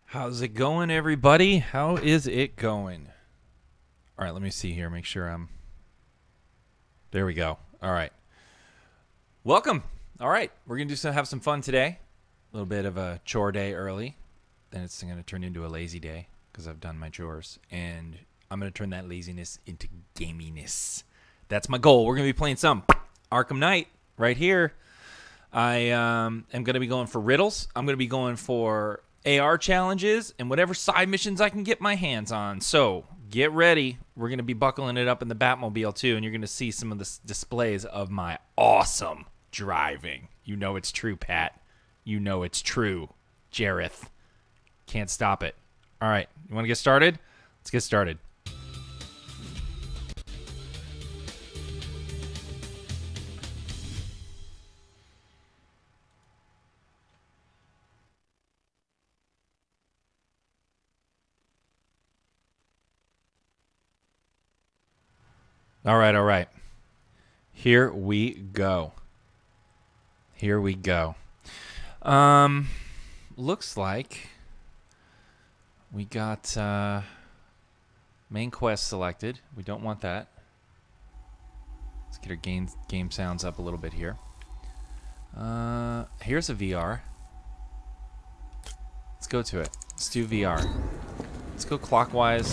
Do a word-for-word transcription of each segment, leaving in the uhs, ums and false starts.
How's it going, everybody? How is it going? All right, let me see here. Make sure I'm... There we go. All right. Welcome. All right, we're going to do some, have some fun today. A little bit of a chore day early. Then it's going to turn into a lazy day because I've done my chores. And I'm going to turn that laziness into gaminess. That's my goal. We're going to be playing some Arkham Knight right here. I um, am going to be going for riddles. I'm going to be going for A R challenges and whatever side missions I can get my hands on. So get ready. We're going to be buckling it up in the Batmobile too, and you're going to see some of the displays of my awesome driving. You know it's true, Pat. You know it's true, Jareth. Can't stop it. All right, you want to get started? Let's get started. All right, all right. Here we go. Here we go. Um, looks like we got uh, main quest selected. We don't want that. Let's get our game game sounds up a little bit here. Uh, here's a V R. Let's go to it. Let's do V R. Let's go clockwise.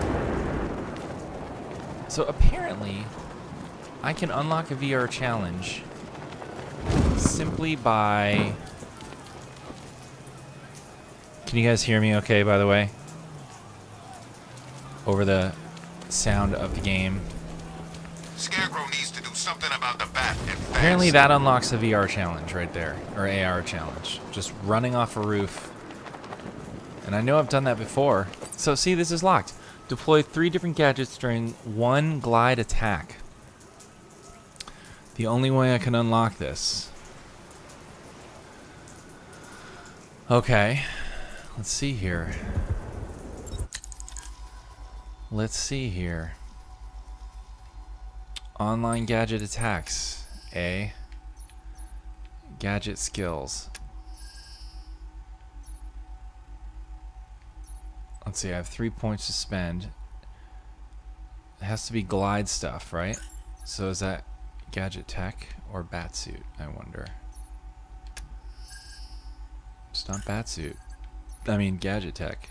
So apparently, I can unlock a V R challenge simply by... Can you guys hear me okay, by the way? Over the sound of the game. Scarecrow needs to do something about the bat. Apparently that unlocks a V R challenge right there, or A R challenge. Just running off a roof. And I know I've done that before. So see, this is locked. Deploy three different gadgets during one glide attack. The only way I can unlock this. Okay. Let's see here. Let's see here. Online gadget attacks. A. Gadget skills. Let's see, I have three points to spend. It has to be glide stuff, right? So is that gadget tech or batsuit, I wonder? It's not batsuit. I mean gadget tech.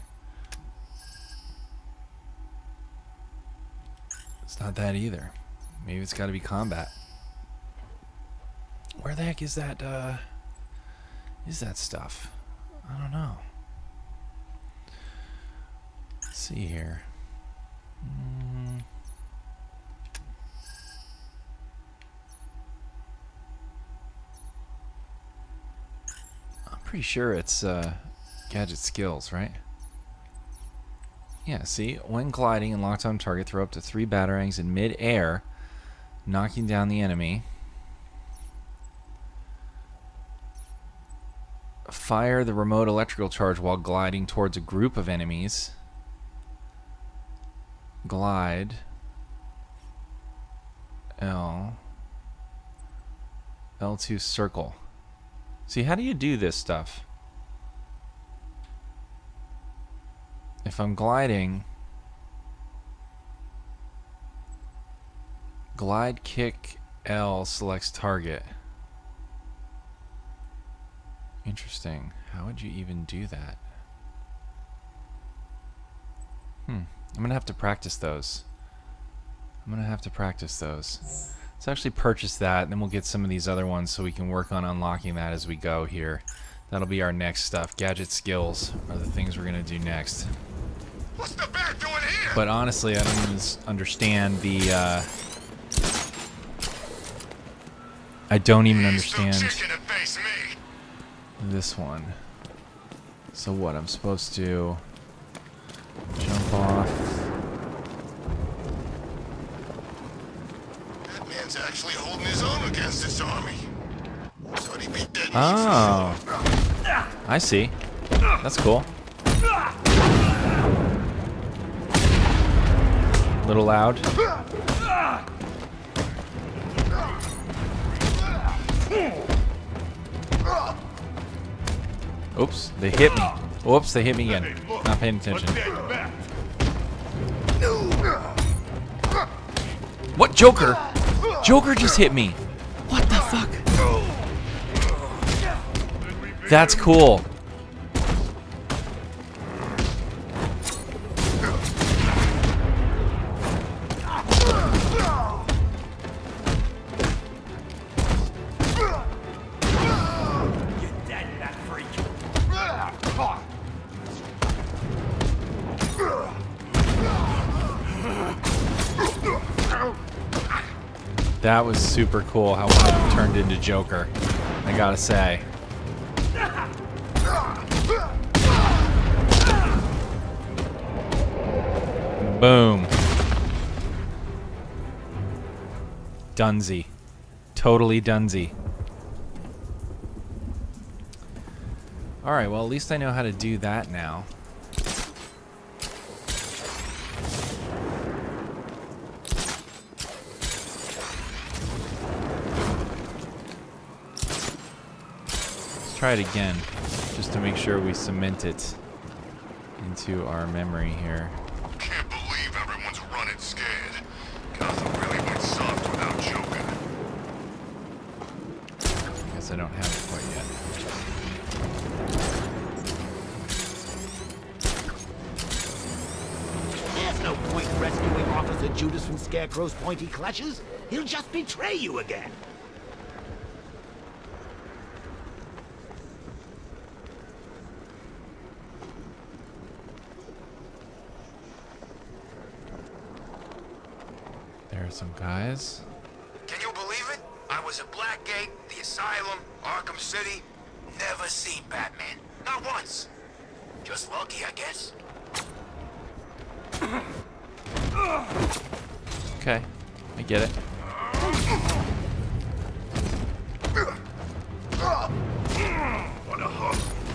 It's not that either. Maybe it's gotta be combat. Where the heck is that, uh, is that stuff? I don't know. See here. Mm. I'm pretty sure it's uh, gadget skills, right? Yeah, see? When gliding and locked on target, throw up to three batarangs in mid-air, knocking down the enemy. Fire the remote electrical charge while gliding towards a group of enemies. Glide. L. L two circle. See, how do you do this stuff? If I'm gliding, glide kick L selects target. Interesting. How would you even do that? Hmm. I'm gonna have to practice those. I'm gonna have to practice those. Let's actually purchase that, and then we'll get some of these other ones so we can work on unlocking that as we go here. That'll be our next stuff. Gadget skills are the things we're gonna do next. What's the bat doing here? But honestly, I don't even understand the. Uh, I don't even understand this one. So what? I'm supposed to jump off. That man's actually holding his own against this army. So he beat dead. Oh, I see. That's cool. A little loud. Oops, they hit me. Whoops, they hit me again. Not paying attention. What? Joker? Joker just hit me. What the fuck? That's cool. That was super cool how one of them turned into Joker, I gotta say. Boom. Dunsy. Totally Dunsy. Alright, well at least I know how to do that now. Try it again, just to make sure we cement it into our memory here. Can't believe everyone's running scared. Gotham really went soft without Joker. I guess I don't have it quite yet. There's no point rescuing Officer Judas from Scarecrow's pointy clutches. He'll just betray you again. There's some guys. Can you believe it? I was at Blackgate, the Asylum, Arkham City. Never seen Batman. Not once. Just lucky, I guess. Okay, I get it. What a hook.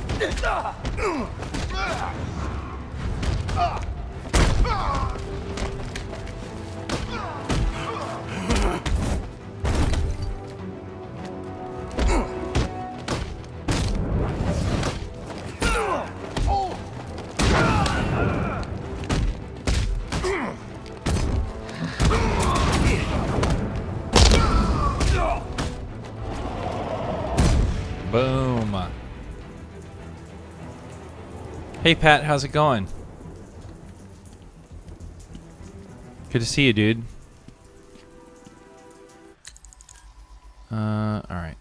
Boom. Hey Pat, how's it going? Good to see you, dude. Uh, all right.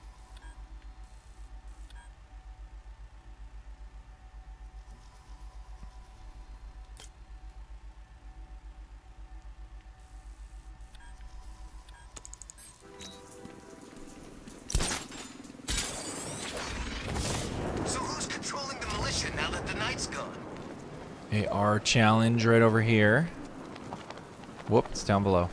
So who's controlling the militia now that the night's gone? A R challenge right over here. Whoop, it's down below.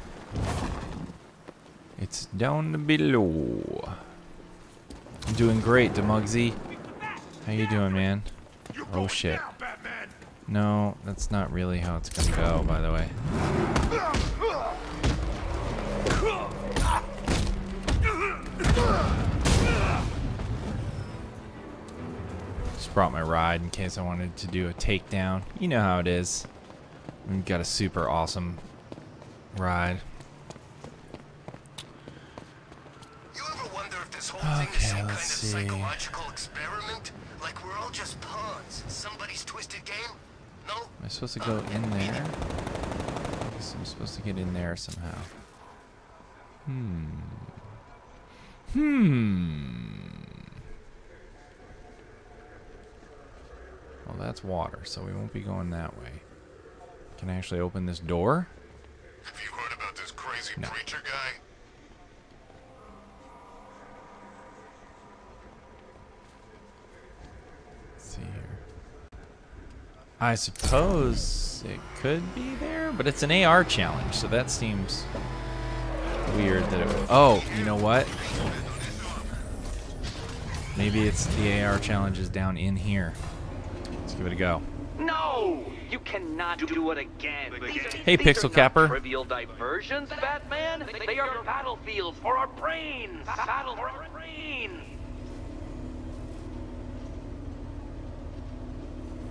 It's down below. I'm doing great, Demugsy. How you doing, man? Oh shit. No, that's not really how it's gonna go, by the way. Just brought my ride in case I wanted to do a takedown. You know how it is. We've got a super awesome ride. You ever wonder if this whole thing is some Okay, kind of let's see. psychological experiment? Like we're all just pawns in somebody's twisted game? No? Am I supposed to go in there? I guess I'm supposed to get in there somehow. Hmm. Hmm. Well, that's water, so we won't be going that way. Can I actually open this door? Have you heard about this crazy No. preacher guy? Let's see here. I suppose it could be there, but it's an A R challenge, so that seems weird that it would. Oh, you know what? Maybe it's the A R challenge is down in here. Let's give it a go. No! You cannot do it again. Hey, These Pixel are not Capper. trivial diversions, Batman. They are battlefields for our brains. Battle for our brains.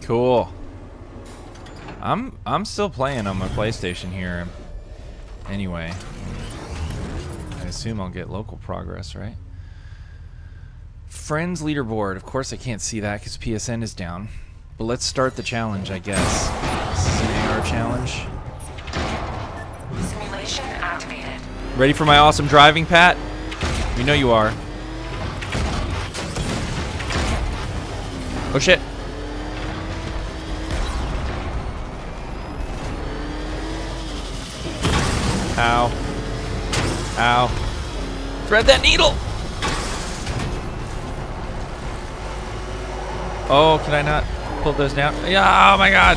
Cool. I'm I'm still playing on my PlayStation here. Anyway, I assume I'll get local progress, right? Friends leaderboard. Of course I can't see that because P S N is down. But let's start the challenge, I guess. This is an A R challenge. Simulation activated. Ready for my awesome driving, Pat? We know you are. Oh shit. Ow. Ow. Thread that needle! Oh, can I not pull those down? Yeah, oh my god!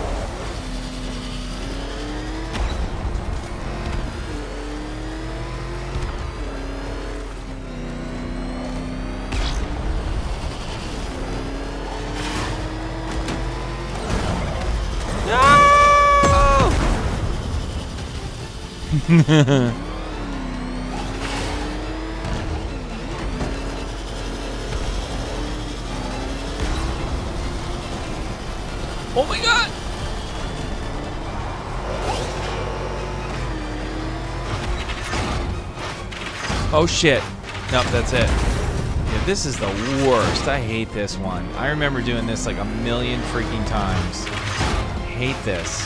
No! Oh my god! Oh shit. Nope, that's it. Yeah, this is the worst. I hate this one. I remember doing this like a million freaking times. I hate this.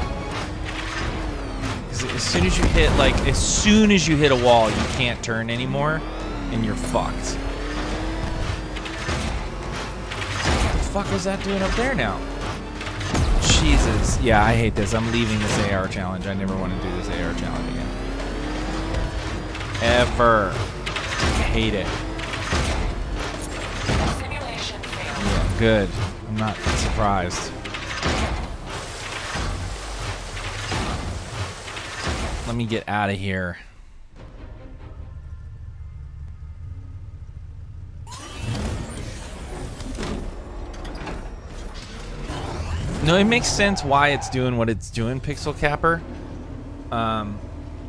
Because as soon as you hit, like, as soon as you hit a wall, you can't turn anymore, and you're fucked. What the fuck is that doing up there now? Jesus. Yeah, I hate this. I'm leaving this A R challenge. I never want to do this A R challenge again. Ever. I hate it. Simulation failed. Yeah, good. I'm not surprised. Let me get out of here. No, it makes sense why it's doing what it's doing, Pixel Capper. Um,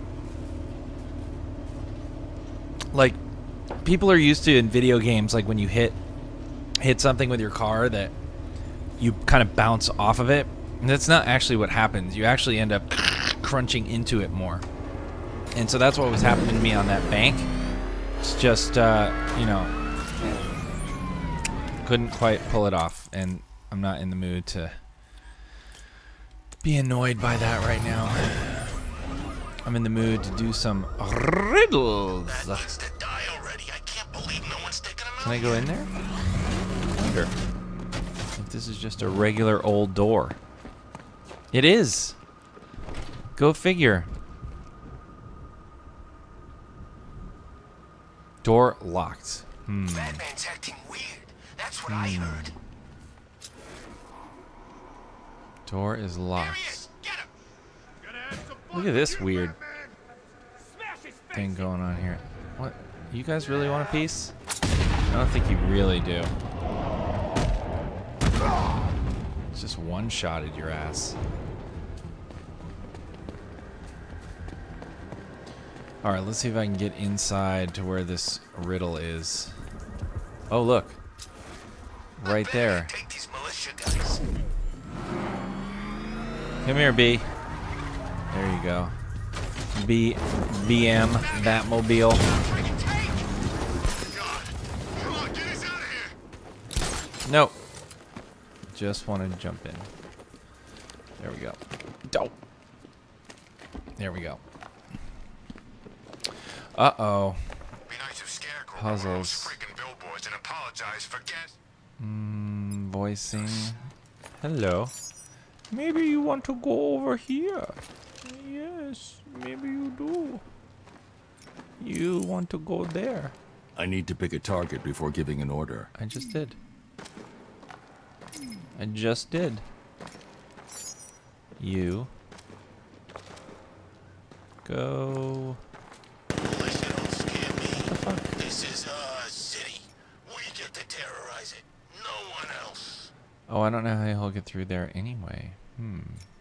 like, people are used to in video games, like when you hit hit something with your car that you kind of bounce off of it. And that's not actually what happens. You actually end up crunching into it more. And so that's what was happening to me on that bank. It's just, uh, you know, couldn't quite pull it off. And I'm not in the mood to be annoyed by that right now. I'm in the mood to do some riddles. That needs to die already. I can't believe no one's taking him out. Can I go in there? I wonder if this is just a regular old door. It is. Go figure. Door locked. Hmm. Batman's acting weird. That's what I heard. Door is There he locked. is. Get him. Look at this weird thing going on here. What? You guys really want a piece? I don't think you really do. It's just one-shotted your ass. Alright, let's see if I can get inside to where this riddle is. Oh, look. Right there. Take these militia guys. Come here, B. There you go. B, B M, Batmobile. Come on, get us out of here. Nope. Just want to jump in. There we go. Dope. There we go. Uh-oh. Be nice if Scarecrow Puzzles. freaking billboards and apologize for guests. Mm, voicing. Hello. Maybe you want to go over here. Yes, maybe you do. You want to go there. I need to pick a target before giving an order. I just did. I just did. You. Go. Listen, don't scare me. What the fuck? This is our city. We get to terrorize it. No one else. Oh, I don't know how he'll get through there anyway. Hmm.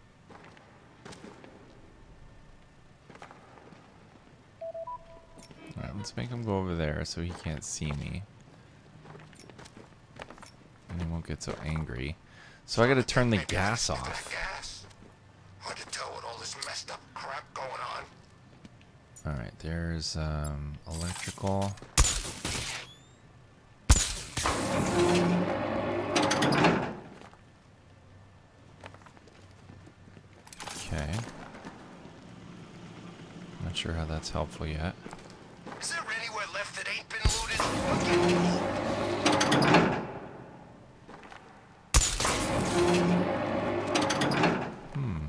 Alright, let's make him go over there so he can't see me. And he won't get so angry. So I gotta turn the Maybe gas stick to the off. gas. Hard to tell with all this messed up crap going on. Alright, there's um, electrical. Okay. Not sure how that's helpful yet. Is there anywhere left that ain't been looted? I'm getting old. Hmm.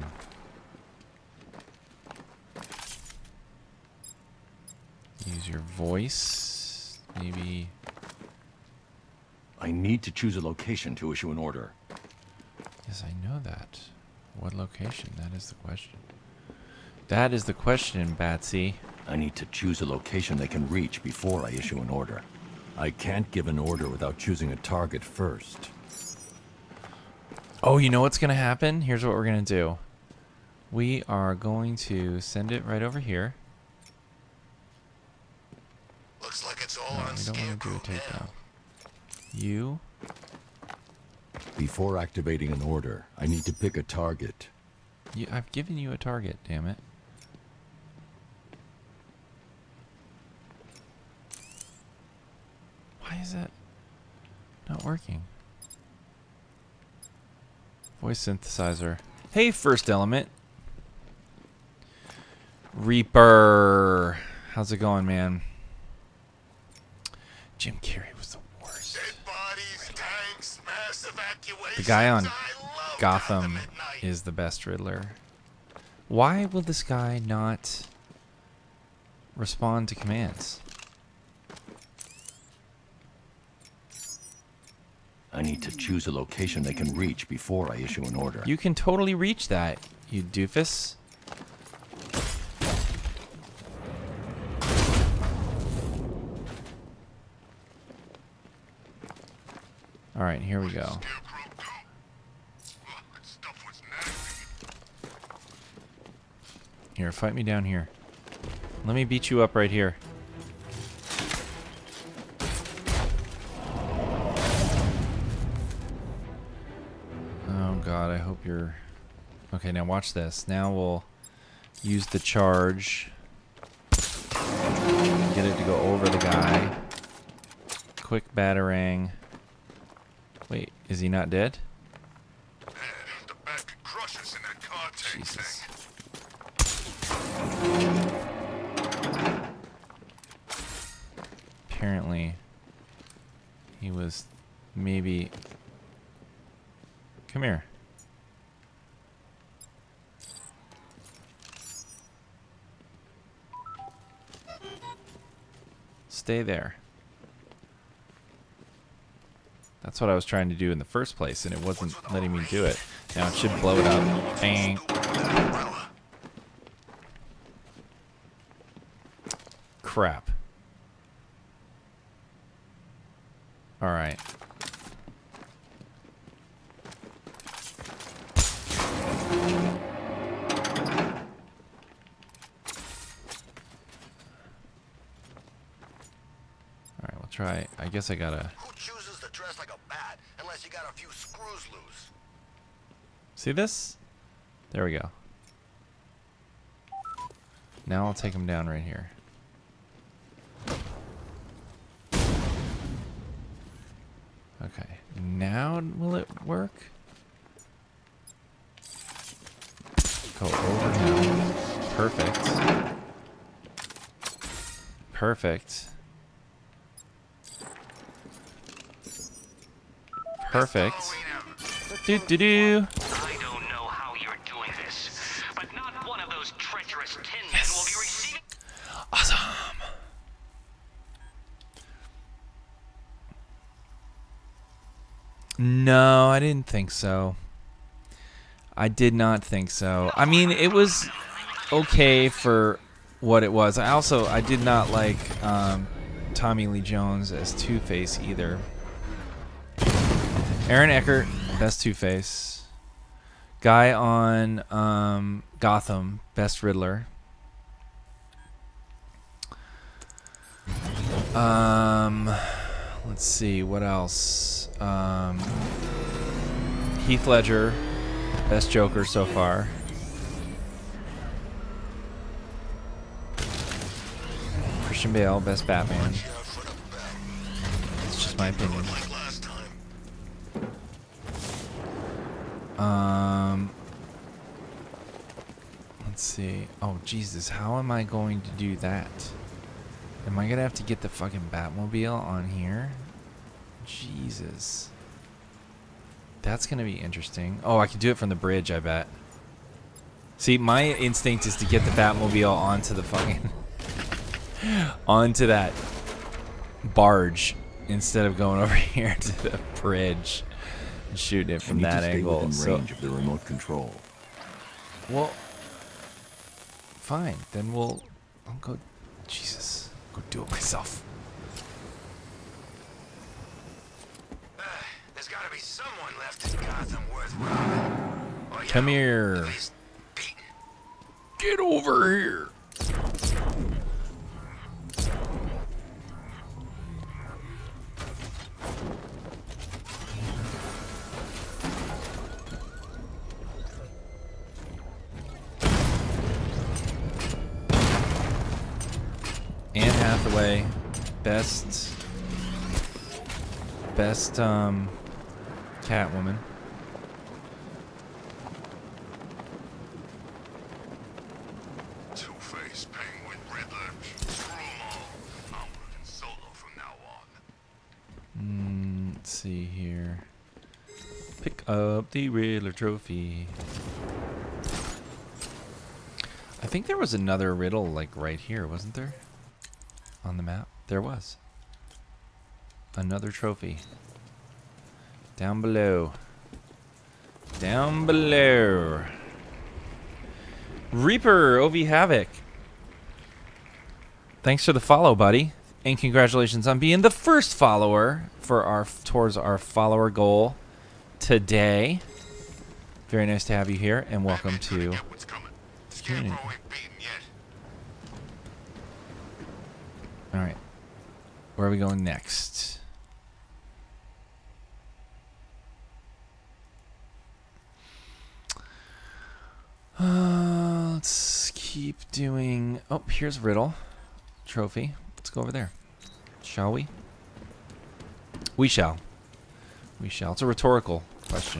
Use your voice. Maybe. I need to choose a location to issue an order. Yes, I know that. What location? That is the question. That is the question, Batsy. I need to choose a location they can reach before I issue an order. I can't give an order without choosing a target first. Oh, you know what's going to happen? Here's what we're going to do. We are going to send it right over here. Looks like it's all No, on we don't want to do a Scarecrow takedown. now. You. Before activating an order, I need to pick a target. you. I've given you a target, damn it. Why is that not working? Voice synthesizer. Hey, First Element. Reaper. How's it going, man? Jim Carrey was the worst. Dead bodies, tanks, mass evacuations. The guy on I love Gotham Gotham at night. is the best Riddler. Why will this guy not respond to commands? I need to choose a location they can reach before I issue an order. You can totally reach that, you doofus. Alright, here we go. Scarecrow go. Ugh, that stuff was nasty. Here, fight me down here. Let me beat you up right here. Oh god, I hope you're... Okay, now watch this. Now we'll use the charge. Get it to go over the guy. Quick batarang. Wait, is he not dead? Man, the back could crush us in that car tank Jesus. thing. Apparently, he was maybe... Come here. Stay there. That's what I was trying to do in the first place, and it wasn't letting me do it. Now it should blow it up. Bang. Crap. Alright. Alright, we'll try. I guess I gotta... Who chooses to dress like a bat unless you got a few screws loose? See this? There we go. Now I'll take him down right here. Okay. Now will it work? Go over him. Perfect. Perfect. Perfect. Do do do. I don't know how you're doing this, but not one of those treacherous tin men will be receiving. Awesome. No, I didn't think so. I did not think so. I mean, it was okay for what it was. I also, I did not like um, Tommy Lee Jones as Two-Face either. Aaron Eckhart, best Two-Face. Guy on um, Gotham, best Riddler. Um, let's see, what else? Um, Heath Ledger, best Joker so far. Christian Bale, best Batman. It's just my opinion. Um, let's see. Oh, Jesus, how am I going to do that? Am I gonna have to get the fucking Batmobile on here? Jesus. That's gonna be interesting. Oh, I can do it from the bridge, I bet. See, my instinct is to get the Batmobile onto the fucking... onto that barge instead of going over here to the bridge and shooting it from that angle. Within So, range of the remote control. well, fine. Then we'll... I'll go... Jesus. Go do it myself. Uh, there's gotta be someone left in Gotham worth robbing. Or, you Come know, here. at least beaten. Get over here. Anne Hathaway, best, best um, Catwoman. Two-Face, Penguin, Riddler, screw 'em all. I'm working solo from now on. Mm, let's see here. Pick up the Riddler trophy. I think there was another riddle like right here, wasn't there? On the map? There was. Another trophy. Down below. Down below. Reaper, O V Havoc. Thanks for the follow, buddy. And congratulations on being the first follower for our towards our follower goal today. Very nice to have you here, and welcome Batman's gonna to get what's coming. the community. Scarecrow ain't beaten yet. All right, where are we going next? Uh, let's keep doing. Oh, here's riddle trophy. Let's go over there, shall we? We shall. We shall. It's a rhetorical question.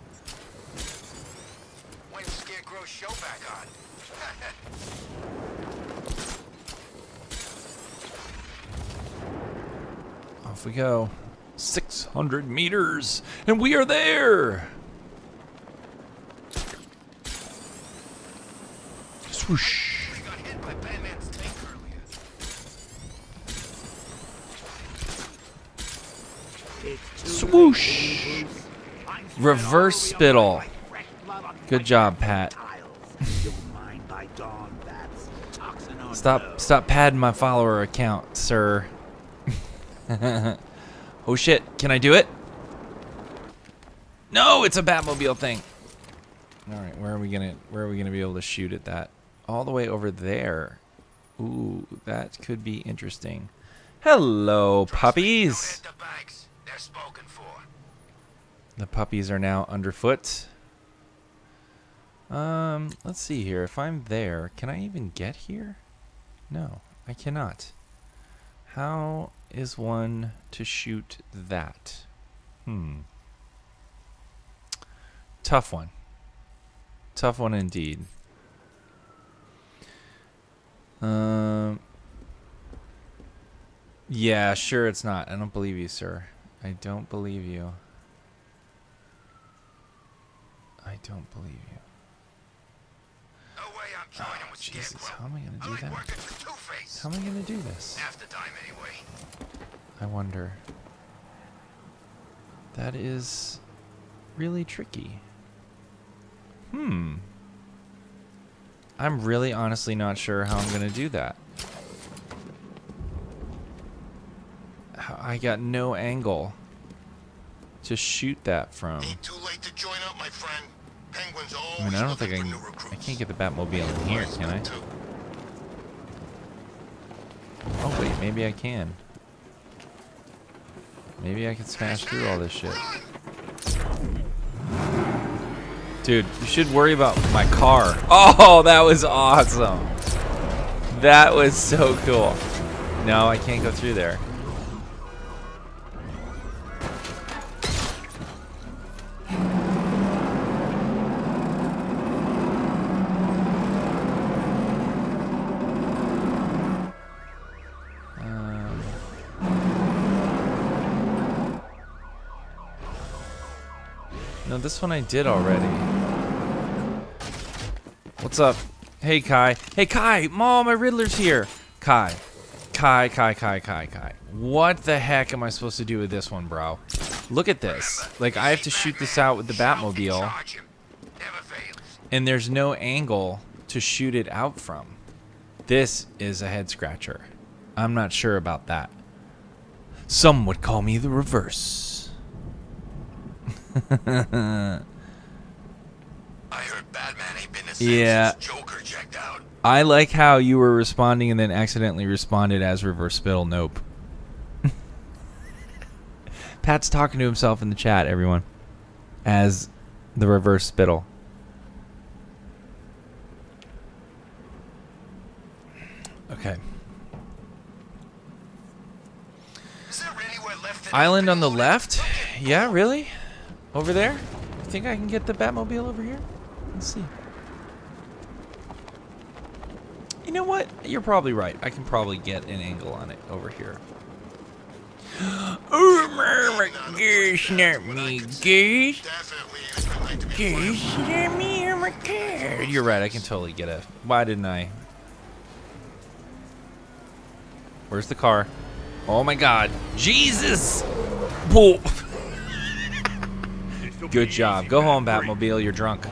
When's Scarecrow's show back on? Off we go. six hundred meters, and we are there. Swoosh. We got hit by Batman's tank earlier. Swoosh. Reverse spittle. Good job, Pat. Stop stop padding my follower account, sir. Oh shit, can I do it? No, it's a Batmobile thing. Alright, where are we gonna where are we gonna be able to shoot at that? All the way over there. Ooh, that could be interesting. Hello, puppies. Don't hit the banks. They're spoken for. The puppies are now underfoot. Um, let's see here. If I'm there, can I even get here? No, I cannot. How is one to shoot that? Hmm. Tough one. Tough one indeed. Um. Yeah, sure it's not. I don't believe you, sir. I don't believe you. I don't believe you. No way I'm joining Oh, with Jesus. Scarecrow. How am I going to I do like that? working for Two-Face. How am I going to do this? Half the time anyway. I wonder. That is really tricky. Hmm. I'm really honestly not sure how I'm going to do that. How- I got no angle to shoot that from. Ain't too late to join up, my friend. Penguin's always I mean, I don't think I looking can. for new recruits. I can't get the Batmobile in here, can I? Too. Oh wait, maybe I can. Maybe I can smash through all this shit. Run! Dude, you should worry about my car. Oh, that was awesome. That was so cool. No, I can't go through there. No, this one I did already. What's up? Hey, Kai. Hey, Kai! Mom, my Riddler's here! Kai. Kai, Kai, Kai, Kai, Kai. What the heck am I supposed to do with this one, bro? Look at this. Like, I have to shoot this out with the Batmobile. And there's no angle to shoot it out from. This is a head-scratcher. I'm not sure about that. Some would call me the reverse. I heard Batman ain't been the same Yeah. since Joker checked out. I like how you were responding and then accidentally responded as reverse spittle. Nope. Pat's talking to himself in the chat, everyone, as the reverse spittle. Okay. Is there anywhere left in Island on the left? Yeah, really? Over there? You think I can get the Batmobile over here? Let's see. You know what? You're probably right. I can probably get an angle on it over here. Oh my gosh, not me, gosh. Gosh, not me, oh my god. You're right, I can totally get a... Why didn't I? Where's the car? Oh my god. Jesus! Whoa. Good job. Go home, Batmobile. You're drunk.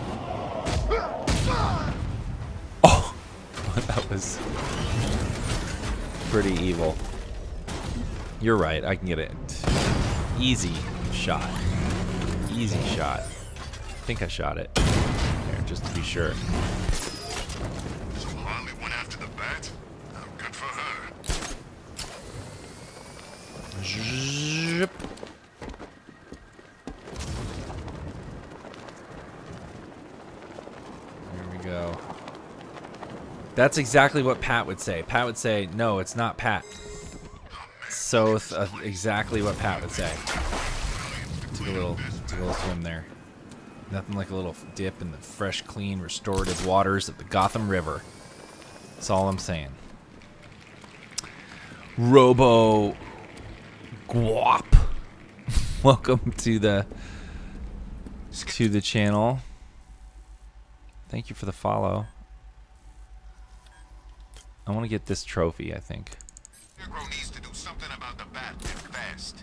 Oh! That was pretty evil. You're right. I can get it. Easy shot. Easy shot. I think I shot it. Here, just to be sure. So Harley went after the bat? Oh, good for her. Zip. There we go. That's exactly what Pat would say. Pat would say, no, it's not Pat. So uh, exactly what Pat would say. Took a little, took a little swim there. Nothing like a little dip in the fresh, clean, restorative waters of the Gotham River. That's all I'm saying. Robo Guap. Welcome to the to the channel. Thank you for the follow. I want to get this trophy, I think. Scarecrow needs to do something about the bat and fast.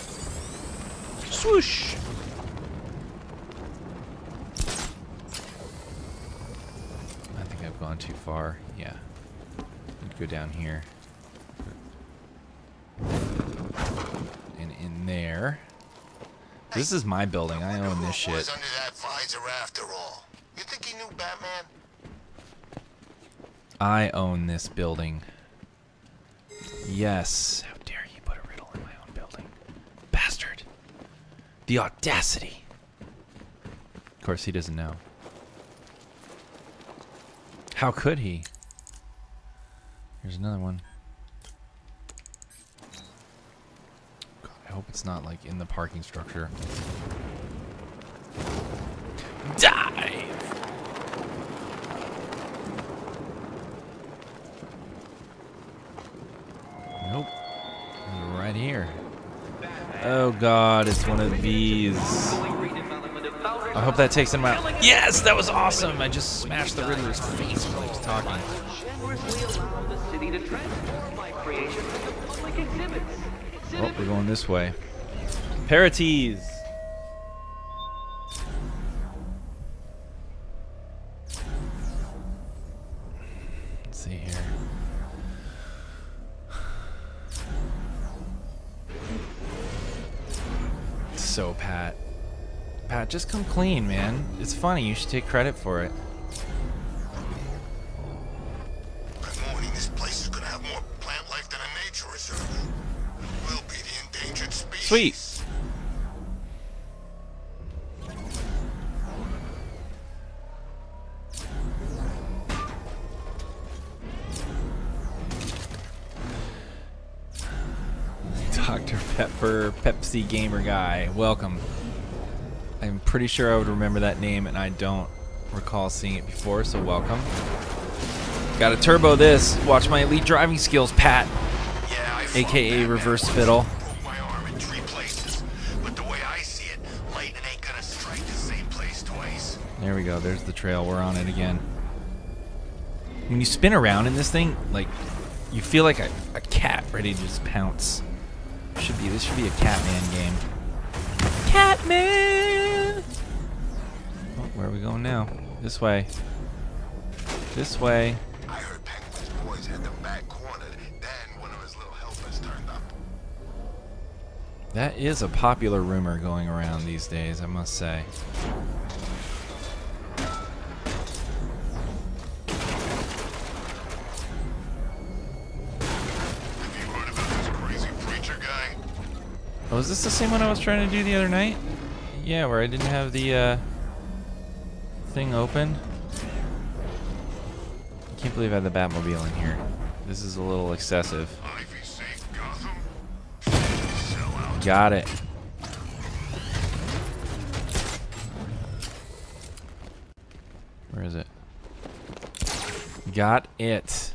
Swoosh. I think I've gone too far. Yeah. I'd go down here. And in there. This is my building. I own this shit. Who was under that visor after all? You think he knew Batman? I own this building. Yes. How dare you put a riddle in my own building. Bastard. The audacity. Of course, he doesn't know. How could he? Here's another one. God, I hope it's not like in the parking structure. Dive! Nope. Right here. Oh god, it's one of these. I hope that takes him out. Yes, that was awesome! I just smashed the Riddler's face while he was talking. Oh, we're going this way. Paratees! Let's see here. So, Pat. Pat, just come clean, man. It's funny. You should take credit for it. By morning, this place is gonna have more plant life than a nature reserve. We'll be the endangered species. Sweet. Pepper Pepsi Gamer Guy, welcome. I'm pretty sure I would remember that name, and I don't recall seeing it before, so welcome. Gotta turbo this. Watch my elite driving skills, Pat. Yeah, I A K A reverse spittle. broke my arm in three places. But the way I see it, lightning ain't gonna strike the same place twice. There we go. There's the trail. We're on it again. When you spin around in this thing, like, you feel like a, a cat ready to just pounce. Should be. This should be a Catman game. Catman! Oh, where are we going now? This way. This way. I heard Penguin's boys had them back cornered. Then one of his little helpers turned up. That is a popular rumor going around these days, I must say. Have you heard about this crazy preacher guy? Oh, is this the same one I was trying to do the other night? Yeah, where I didn't have the uh, thing open. I can't believe I had the Batmobile in here. This is a little excessive. Ivy Safe Gotham? Sell out. Got it. Where is it? Got it.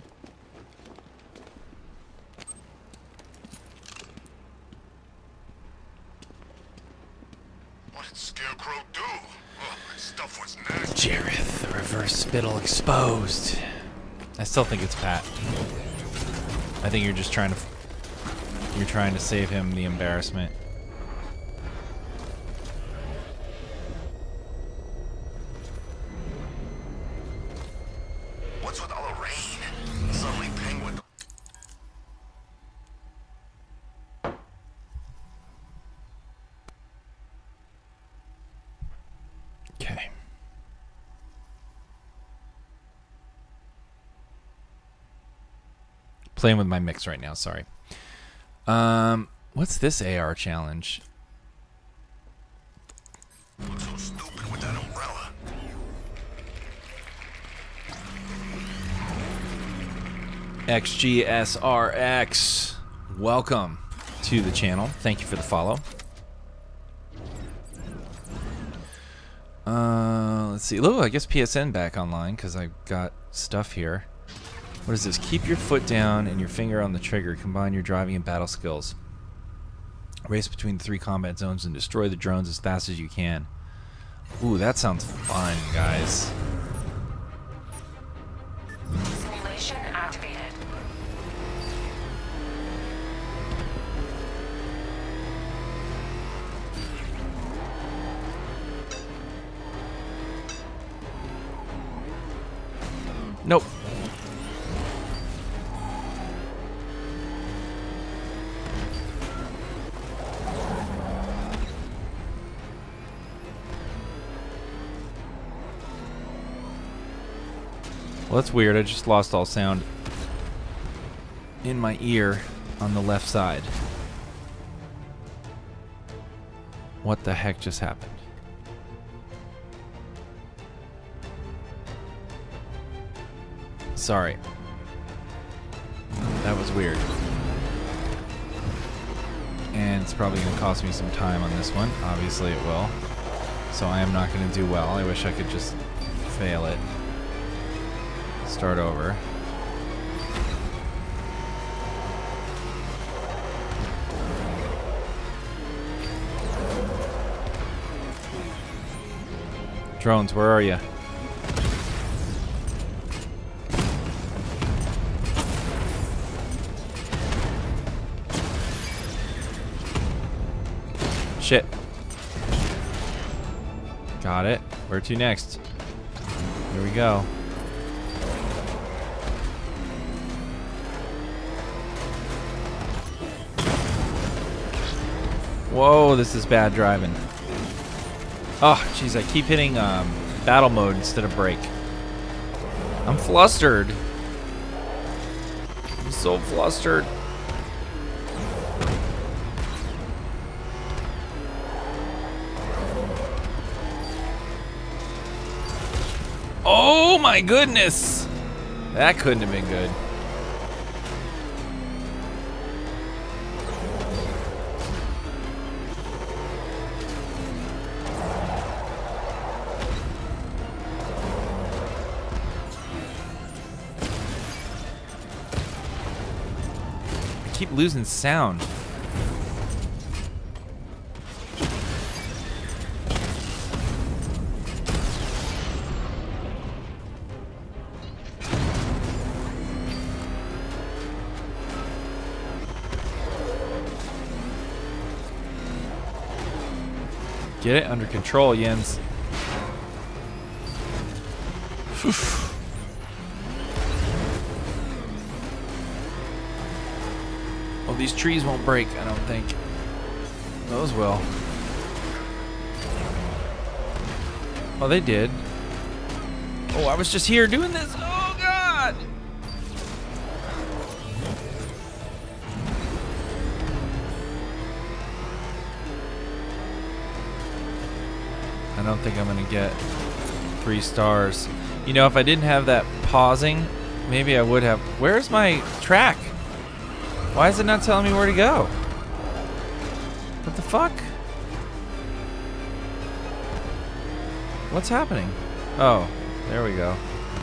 What did Scarecrow do? Oh, that stuff was nasty. Jareth, the reverse spittle exposed. I still think it's Pat. I think you're just trying to you're trying to save him the embarrassment. What's with all the rain? Suddenly Penguin. Okay. Playing with my mix right now, sorry. Um, what's this A R challenge? Look so stupid with that umbrella. X G S R X. Welcome to the channel. Thank you for the follow. Uh, let's see. Oh, I guess P S N back online because I got stuff here. What is this? Keep your foot down and your finger on the trigger. Combine your driving and battle skills. Race between the three combat zones and destroy the drones as fast as you can. Ooh, that sounds fun, guys. Simulation activated. Nope. Well, that's weird. I just lost all sound in my ear on the left side. What the heck just happened? Sorry. That was weird. And it's probably going to cost me some time on this one. Obviously it will. So I am not going to do well. I wish I could just fail it. Start over. Drones, where are you? Shit. Got it. Where to next? Here we go. Whoa, this is bad driving. Oh, jeez, I keep hitting um, battle mode instead of brake. I'm flustered. I'm so flustered. Oh my goodness! That couldn't have been good. keep losing sound. Get it under control, Jens. Oh, these trees won't break, I don't think. Those will. Oh, they did. Oh, I was just here doing this. Oh, God! I don't think I'm gonna get three stars. You know, if I didn't have that pausing, maybe I would have. Where's my track? Why is it not telling me where to go? What the fuck? What's happening? Oh, there we go.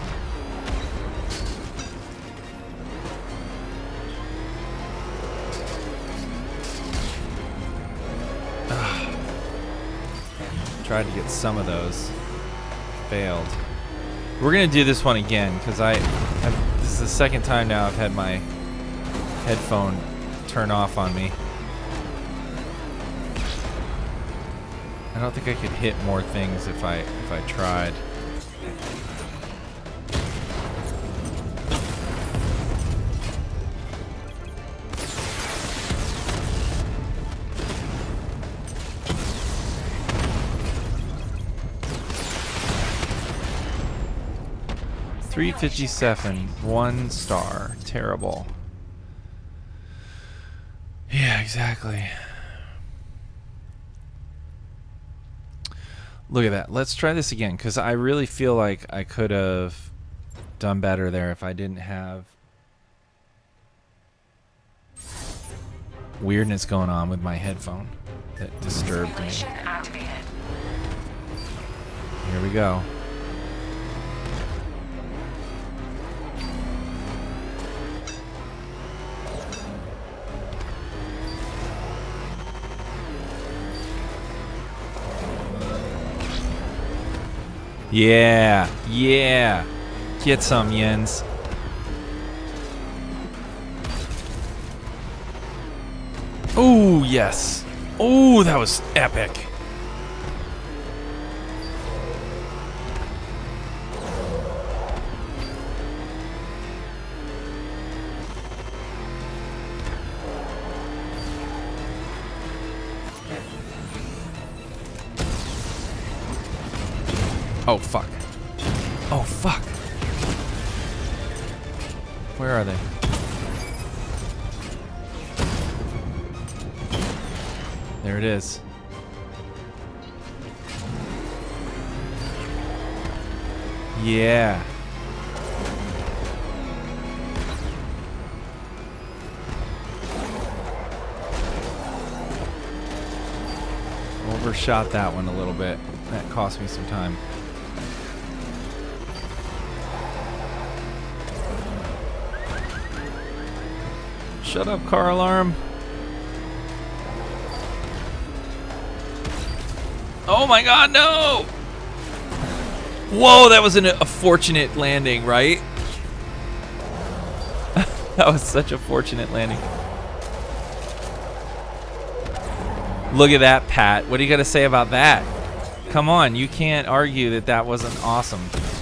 Tried to get some of those. Failed. We're gonna do this one again because I, I've, this is the second time now I've had my headphone turn off on me. I don't think I could hit more things if I if I tried. three fifty-seven, one star. Terrible. Yeah, exactly. Look at that. Let's try this again, because I really feel like I could have done better there if I didn't have weirdness going on with my headphone that disturbed me. Simulation activated. Here we go. Yeah, yeah. Get some, Jens. Oh, yes. Oh, that was epic. Oh, fuck. Oh, fuck. Where are they? There it is. Yeah. Overshot that one a little bit. That cost me some time. Shut up, car alarm. Oh my god, no! Whoa, that was an, a fortunate landing, right? That was such a fortunate landing. Look at that, Pat. What do you got to say about that? Come on, you can't argue that that wasn't awesome.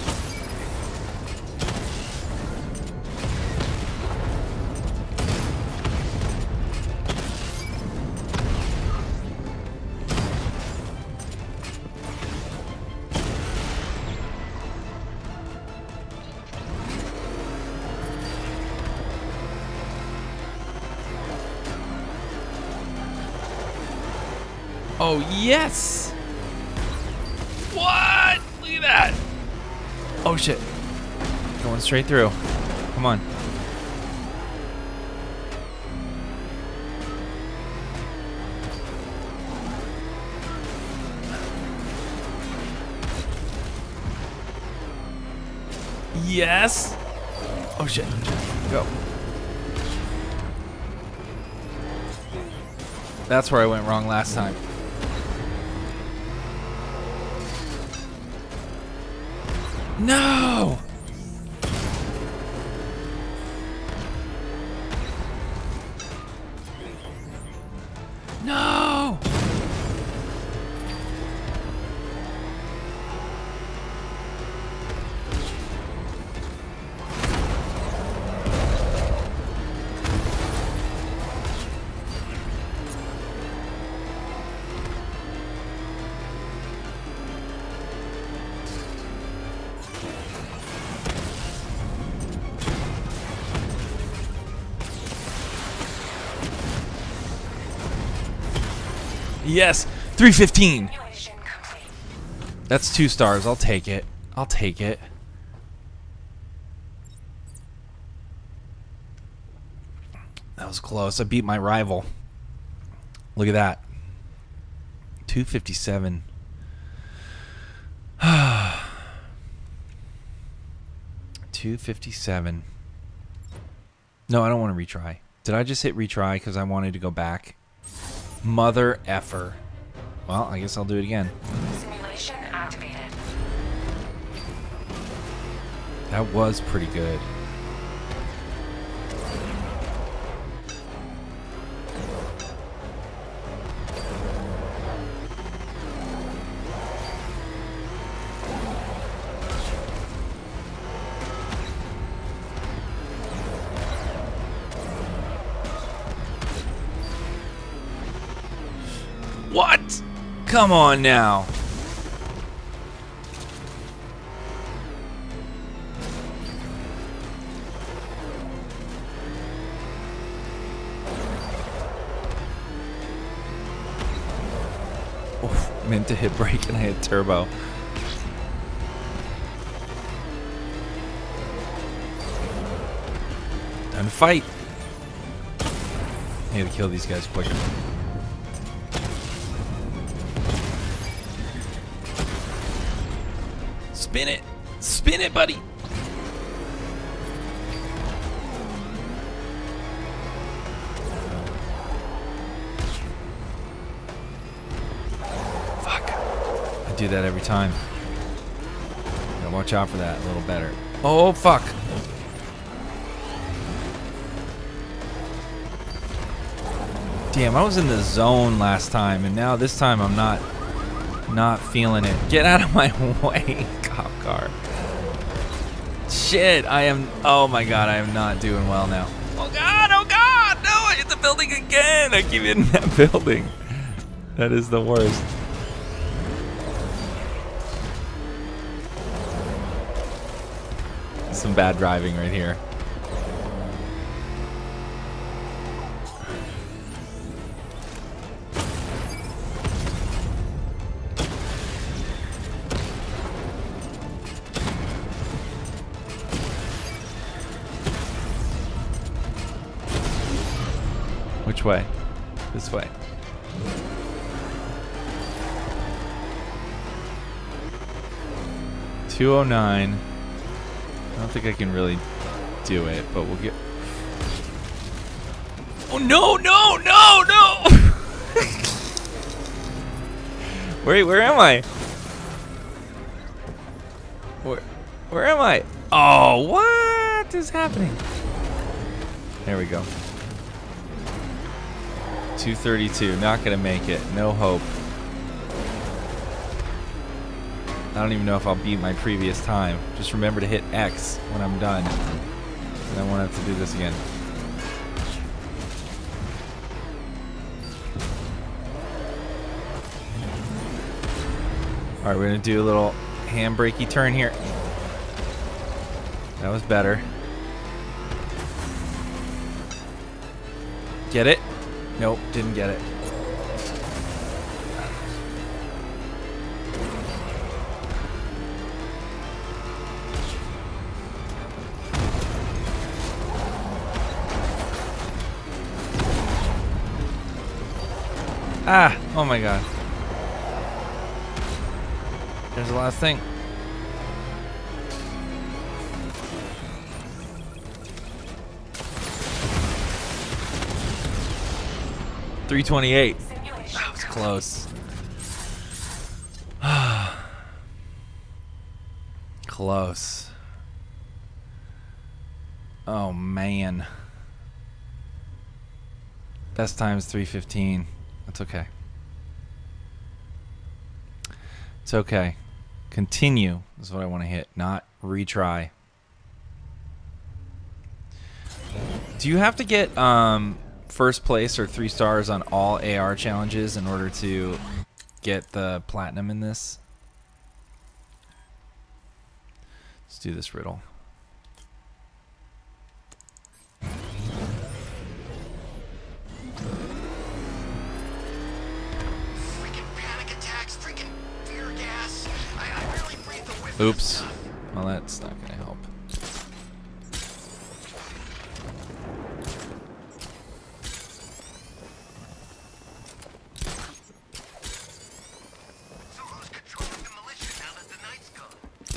Oh, yes! What? Look at that! Oh, shit. Going straight through. Come on. Yes! Oh, shit. Go. That's where I went wrong last time. No! No! Yes, three fifteen. Simulation complete. That's two stars. I'll take it. I'll take it. That was close. I beat my rival. Look at that. two fifty-seven. two fifty-seven. No, I don't want to retry. Did I just hit retry because I wanted to go back? Mother effer. Well, I guess I'll do it again. Simulation activated. That was pretty good. What? Come on now. Oof, meant to hit brake and I hit turbo. Time to fight. I need to kill these guys quicker. Spin it! Spin it, buddy! Fuck. I do that every time. Gotta watch out for that a little better. Oh, fuck! Damn, I was in the zone last time, and now this time I'm not... Not feeling it. Get out of my way, cop car. Shit, I am... Oh my god, I am not doing well now. Oh god, oh god! No, I hit the building again! I keep hitting that building. That is the worst. Some bad driving right here. Which way? This way. two oh nine. I don't think I can really do it, but we'll get... Oh, no, no, no, no! Wait, where am I? Where, where am I? Oh, what is happening? There we go. two thirty-two, not gonna make it. No hope. I don't even know if I'll beat my previous time. Just remember to hit X when I'm done. And I won't have to do this again. Alright, we're gonna do a little handbrakey turn here. That was better. Get it? Nope, didn't get it. Ah! Oh my god. There's the last thing. three twenty-eight. That was close. Close. Oh man. Best time is three fifteen. That's okay. It's okay. Continue is what I want to hit, not retry. Do you have to get um, first place or three stars on all A R challenges in order to get the platinum in this? Let's do this riddle. Oops. Well, that's not going to help. So who's controlling the militia now that the night's gone?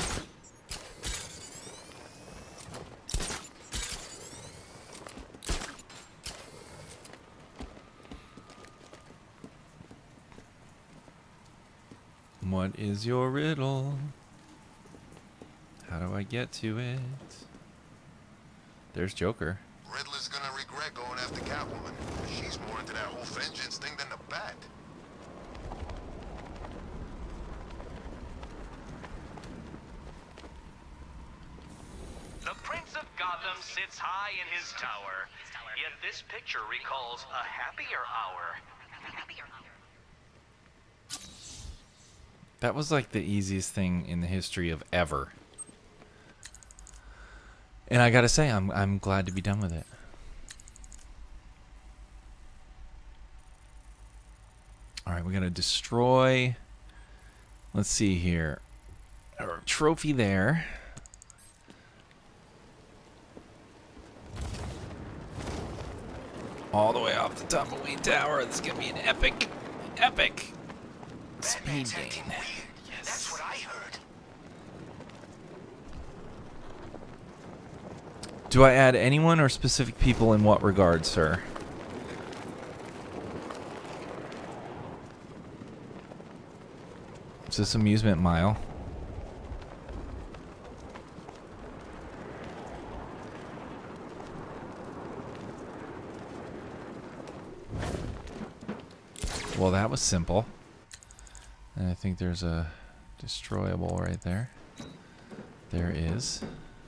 What is your riddle? How do I get to it? There's Joker. Riddler's gonna regret going after Catwoman. She's more into that whole vengeance thing than the Bat. The Prince of Gotham sits high in his tower, yet this picture recalls a happier hour. That was like the easiest thing in the history of ever. And I gotta say, I'm I'm glad to be done with it. All right, we gotta destroy. Let's see here. Our trophy there. All the way off the top of Wayne Tower. This is gonna be an epic, epic speed gain. Yes. That's what I heard. Do I add anyone or specific people in what regard, sir? Is this Amusement Mile? Well, that was simple. And I think there's a destroyable right there. There is.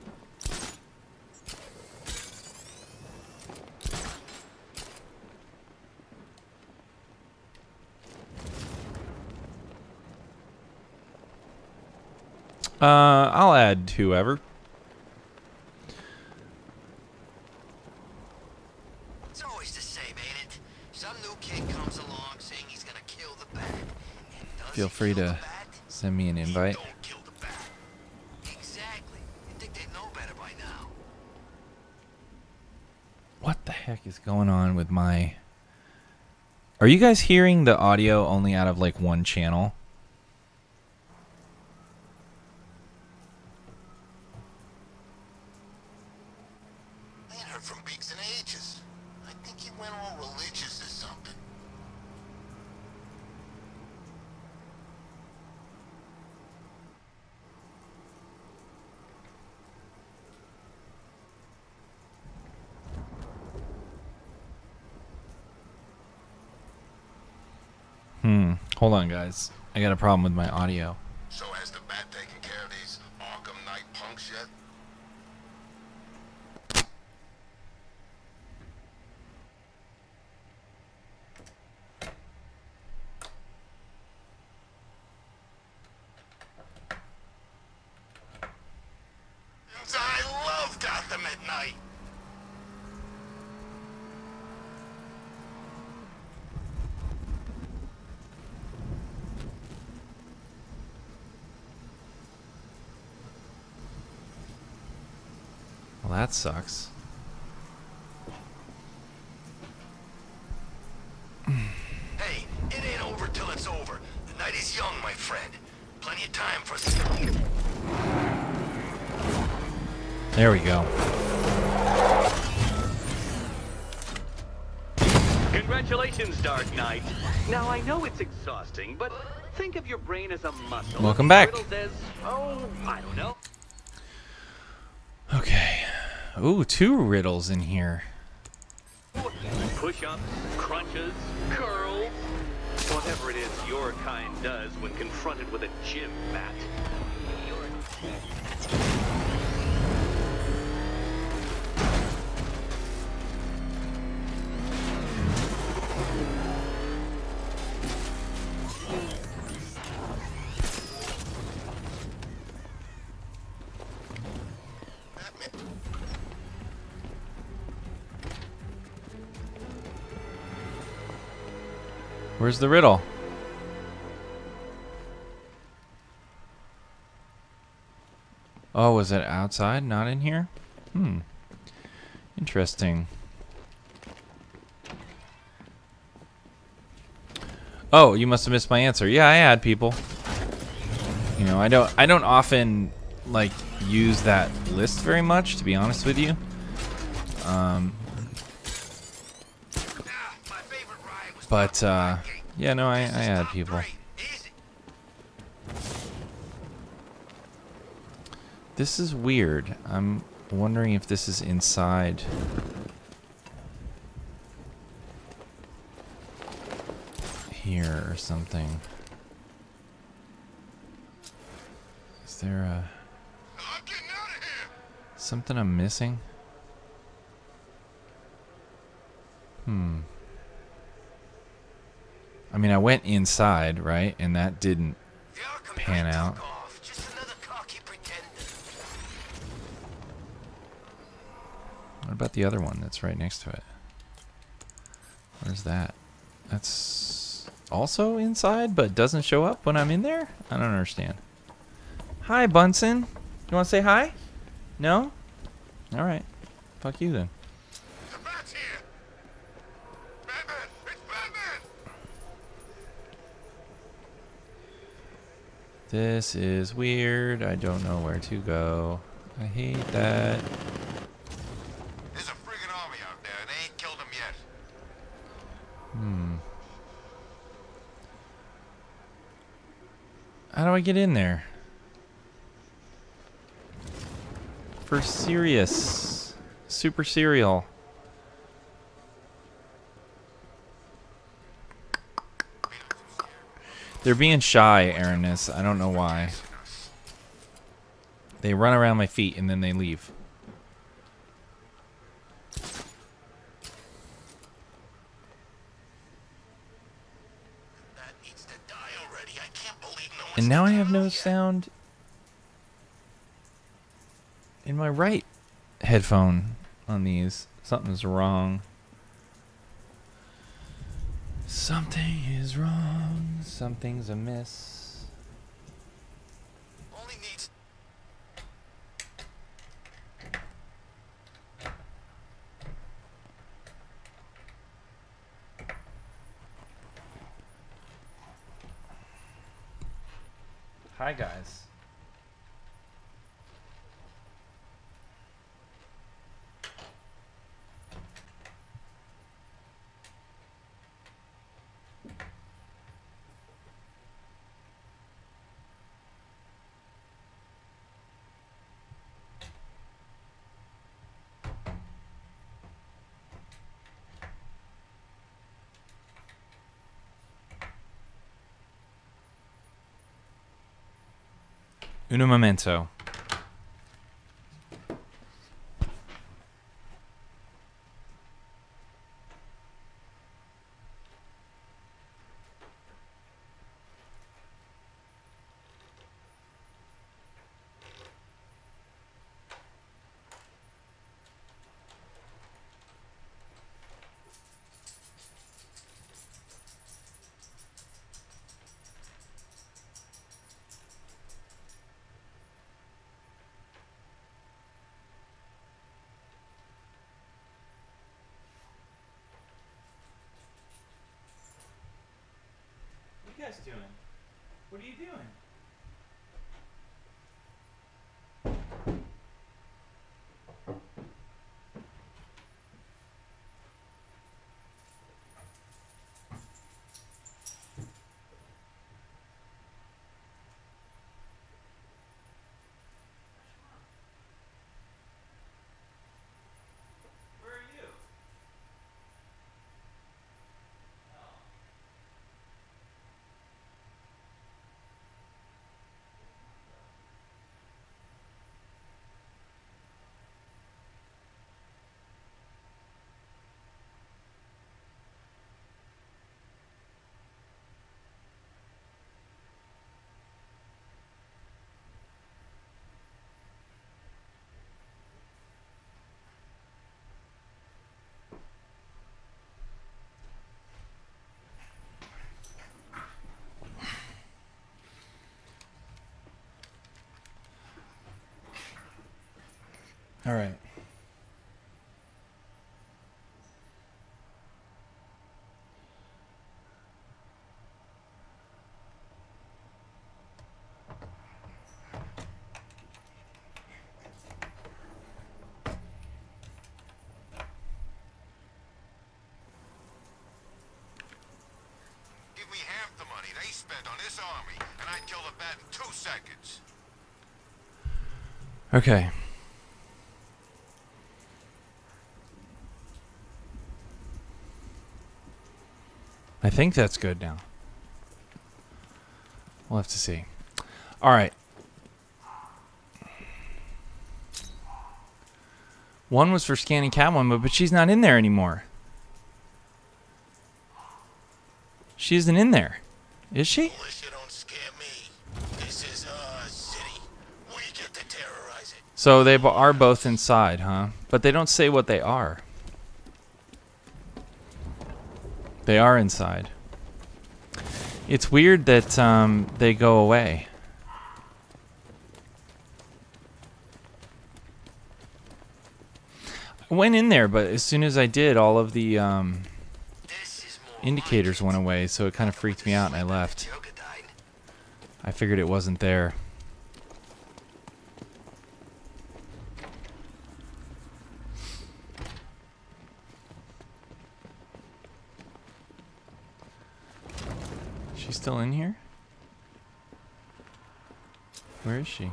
Uh, I'll add whoever. It's always the same, ain't it? Some new kid comes along saying he's gonna kill the Bat. And does Feel he free kill to the Bat? send me an He invite. don't kill the Bat. Exactly. You'd think they'd know better by now. What the heck is going on with my... Are you guys hearing the audio only out of like one channel? I ain't heard from Beaks in ages. I think he went all religious or something. Hmm. Hold on, guys. I got a problem with my audio. So has the Bat taken care of these Arkham Knight punks yet? I love Gotham at night. Well, that sucks. Hey, it ain't over till it's over. The night is young, my friend. Plenty of time for... There we go. Congratulations, Dark Knight. Now, I know it's exhausting, but think of your brain as a muscle. Welcome back. Riddles as, oh, I don't know. Okay. Ooh, two riddles in here. Push-ups, crunches, curls, whatever it is your kind does when confronted with a gym mat. Where's the riddle? Oh, was it outside? Not in here? Hmm. Interesting. Oh, you must have missed my answer. Yeah, I add people. You know, I don't I don't often like use that list very much, to be honest with you. Um But, uh, yeah, no, I, I add people. This is weird. I'm wondering if this is inside. Here or something. Is there a... something I'm missing? Hmm. I mean, I went inside, right? And that didn't pan out. What about the other one that's right next to it? Where's that? That's also inside, but doesn't show up when I'm in there? I don't understand. Hi, Bunsen. You want to say hi? No? Alright. Fuck you then. This is weird. I don't know where to go. I hate that. There's a friggin' army out there, and they ain't killed them yet. Hmm. How do I get in there? For serious. Super serial. They're being shy, Aranis. I don't know why. They run around my feet and then they leave. That needs to die already. I can't believe no one's And now I have no yet. sound in my right headphone on these. Something's wrong. Something is wrong. Something's amiss. Only needs. Hi, guys. Uno momento. What are you guys doing? What are you doing? All right. Give me half the money they spent on this army, and I'd kill the bat in two seconds. Okay. I think that's good now. We'll have to see. All right. One was for scanning Catwoman, but she's not in there anymore. She isn't in there. Is she? Militia don't scare me. This is our city. We get to terrorize it. So they bo- are both inside, huh? But they don't say what they are. They are inside. It's weird that um, they go away. I went in there, but as soon as I did, all of the um, This is more indicators went away, so it kind of freaked me out and I left. Joker died. I figured it wasn't there. She's still in here? Where is she?